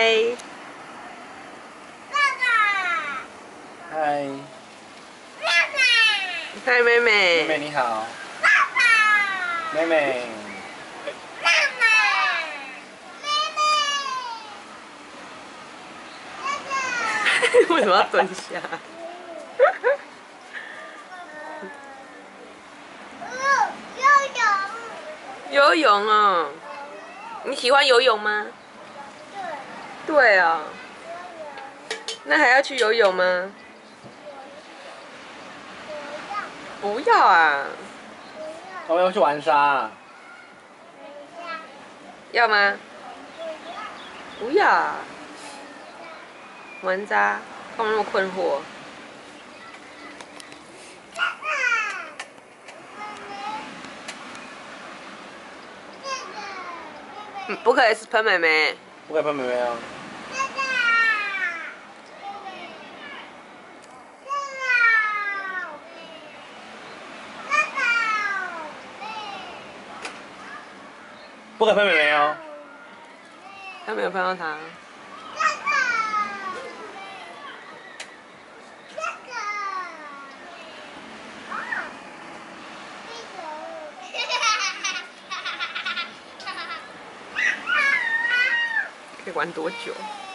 嗨， 嗨，妹妹。 妹妹你好。妹妹。 为什么要蹲下？游泳哦，你喜欢游泳吗？对啊。那还要去游泳吗？不要啊。 我们要去玩沙。 要吗？不要啊。玩渣，干嘛那么困惑？不可以是喷妹妹。 不可以喷妹妹哦。不可以喷妹妹哦。 他没有喷到他。可以玩多久？